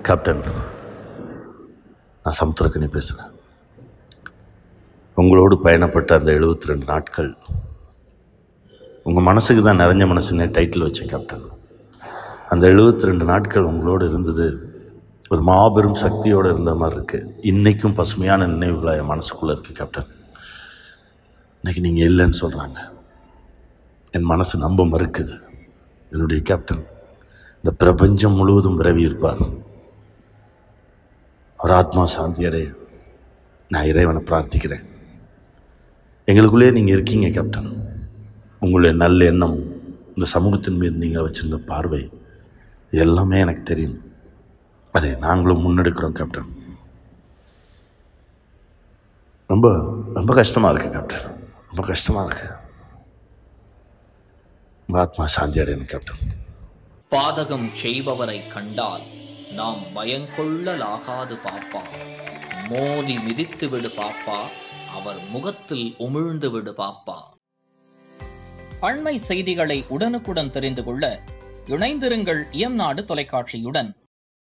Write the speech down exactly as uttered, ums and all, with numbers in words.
Captain, நான் சமுத்திரக்கனி பேசுகிறேன். உங்களோடு பயணப்பட்ட அந்த எழுபத்தி ரெண்டு நாட்கள் உங்கள் மனசுக்கு தான் நிறைஞ்ச மனசுன்னே டைட்டில் வச்சேன் கேப்டன். அந்த எழுபத்தி ரெண்டு நாட்கள் உங்களோடு இருந்தது ஒரு மாபெரும் சக்தியோடு இருந்த மாதிரி இருக்குது. இன்றைக்கும் பசுமையான நினைவுகளாக என் மனசுக்குள்ளே இருக்குது கேப்டன். இன்றைக்கி நீங்கள் இல்லைன்னு சொல்கிறாங்க, என் மனசு நம்ப மறுக்குது. என்னுடைய கேப்டன் இந்த பிரபஞ்சம் முழுவதும் விரவி இருப்பார். ஒரு ஆத்மா சாந்தி அடைய நான் இறைவனை பிரார்த்திக்கிறேன். எங்களுக்குள்ளே நீங்கள் இருக்கீங்க கேப்டன். உங்களுடைய நல்ல எண்ணம், இந்த சமூகத்தின் மீது நீங்கள் வச்சுருந்த பார்வை, இது எல்லாமே எனக்கு தெரியும். அதை நாங்களும் முன்னெடுக்கிறோம் கேப்டன். ரொம்ப ரொம்ப கஷ்டமாக இருக்குது கேப்டன், ரொம்ப கஷ்டமாக இருக்குது. உங்கள் ஆத்மா சாந்தி அடையணும் கேப்டன். பாதகம் செய்பவரை கண்டால் நாம் பயங்கொள்ளலாகாது பாப்பா. மோதி மிதித்து விடு பாப்பா, அவர் முகத்தில் உமிழ்ந்து விடு பாப்பா. அண்மை செய்திகளை உடனுக்குடன் தெரிந்து கொள்ள இணைந்திருங்கள் இயம்நாடு தொலைக்காட்சியுடன்.